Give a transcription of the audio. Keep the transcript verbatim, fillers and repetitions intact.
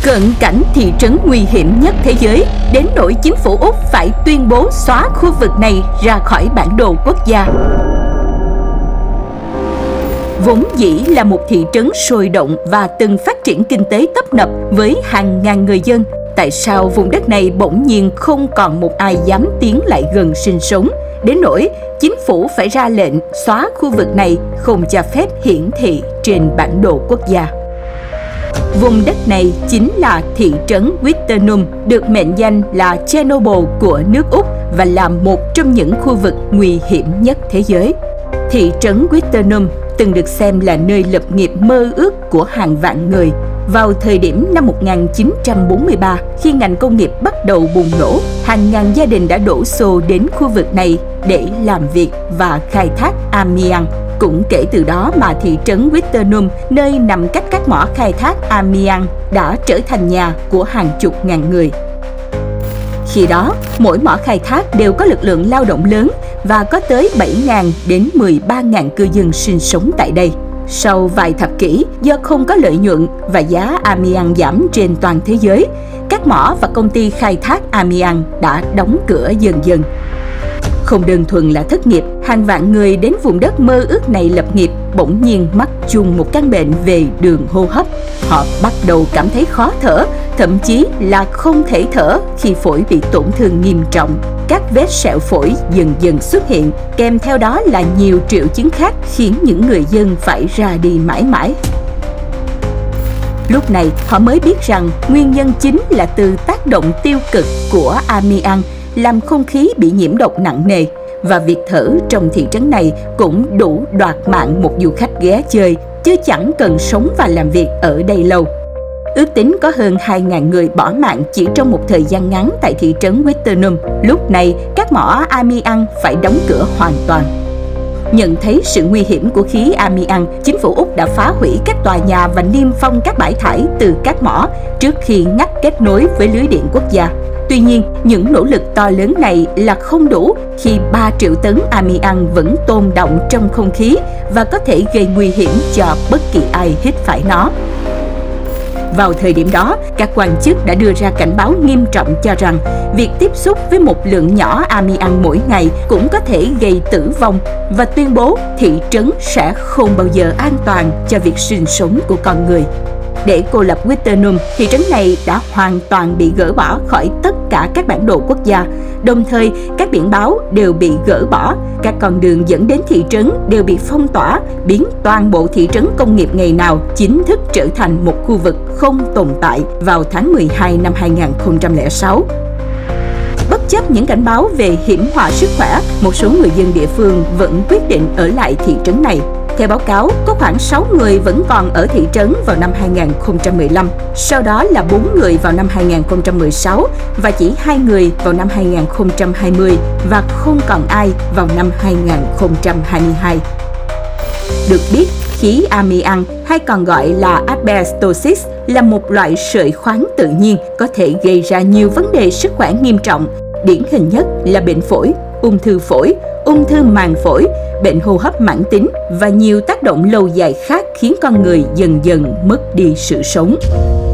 Cận cảnh thị trấn nguy hiểm nhất thế giới, đến nỗi chính phủ Úc phải tuyên bố xóa khu vực này ra khỏi bản đồ quốc gia. Vốn dĩ là một thị trấn sôi động và từng phát triển kinh tế tấp nập với hàng ngàn người dân, tại sao vùng đất này bỗng nhiên không còn một ai dám tiến lại gần sinh sống, đến nỗi chính phủ phải ra lệnh xóa khu vực này, không cho phép hiển thị trên bản đồ quốc gia. Vùng đất này chính là thị trấn Witternum, được mệnh danh là Chernobyl của nước Úc và là một trong những khu vực nguy hiểm nhất thế giới. Thị trấn Witternum từng được xem là nơi lập nghiệp mơ ước của hàng vạn người. Vào thời điểm năm một nghìn chín trăm bốn mươi ba, khi ngành công nghiệp bắt đầu bùng nổ, hàng ngàn gia đình đã đổ xô đến khu vực này để làm việc và khai thác amiang. Cũng kể từ đó mà thị trấn Witternum, nơi nằm cách các mỏ khai thác amiang, đã trở thành nhà của hàng chục ngàn người. Khi đó, mỗi mỏ khai thác đều có lực lượng lao động lớn và có tới bảy nghìn đến mười ba nghìn cư dân sinh sống tại đây. Sau vài thập kỷ, do không có lợi nhuận và giá amiang giảm trên toàn thế giới, các mỏ và công ty khai thác amiang đã đóng cửa dần dần. Không đơn thuần là thất nghiệp, hàng vạn người đến vùng đất mơ ước này lập nghiệp bỗng nhiên mắc chung một căn bệnh về đường hô hấp. Họ bắt đầu cảm thấy khó thở, thậm chí là không thể thở khi phổi bị tổn thương nghiêm trọng. Các vết sẹo phổi dần dần xuất hiện, kèm theo đó là nhiều triệu chứng khác khiến những người dân phải ra đi mãi mãi. Lúc này họ mới biết rằng nguyên nhân chính là từ tác động tiêu cực của amiang, làm không khí bị nhiễm độc nặng nề, và việc thở trong thị trấn này cũng đủ đoạt mạng một du khách ghé chơi, chứ chẳng cần sống và làm việc ở đây lâu. Ước tính có hơn hai nghìn người bỏ mạng chỉ trong một thời gian ngắn tại thị trấn Witternum. Lúc này, các mỏ amiang phải đóng cửa hoàn toàn. Nhận thấy sự nguy hiểm của khí amiang, chính phủ Úc đã phá hủy các tòa nhà và niêm phong các bãi thải từ các mỏ trước khi ngắt kết nối với lưới điện quốc gia. Tuy nhiên, những nỗ lực to lớn này là không đủ khi ba triệu tấn amiang vẫn tồn đọng trong không khí và có thể gây nguy hiểm cho bất kỳ ai hít phải nó. Vào thời điểm đó, các quan chức đã đưa ra cảnh báo nghiêm trọng cho rằng việc tiếp xúc với một lượng nhỏ amiang mỗi ngày cũng có thể gây tử vong, và tuyên bố thị trấn sẽ không bao giờ an toàn cho việc sinh sống của con người. Để cô lập Witternum, thị trấn này đã hoàn toàn bị gỡ bỏ khỏi tất cả các bản đồ quốc gia. Đồng thời, các biển báo đều bị gỡ bỏ, các con đường dẫn đến thị trấn đều bị phong tỏa, biến toàn bộ thị trấn công nghiệp ngày nào chính thức trở thành một khu vực không tồn tại vào tháng mười hai năm hai nghìn không trăm lẻ sáu. Bất chấp những cảnh báo về hiểm họa sức khỏe, một số người dân địa phương vẫn quyết định ở lại thị trấn này. Theo báo cáo, có khoảng sáu người vẫn còn ở thị trấn vào năm hai nghìn không trăm mười lăm, sau đó là bốn người vào năm hai nghìn không trăm mười sáu và chỉ hai người vào năm hai nghìn không trăm hai mươi và không còn ai vào năm hai nghìn không trăm hai mươi hai. Được biết, khí amiang hay còn gọi là asbestosis là một loại sợi khoáng tự nhiên có thể gây ra nhiều vấn đề sức khỏe nghiêm trọng. Điển hình nhất là bệnh phổi, ung thư phổi, ung thư màng phổi, bệnh hô hấp mãn tính và nhiều tác động lâu dài khác khiến con người dần dần mất đi sự sống.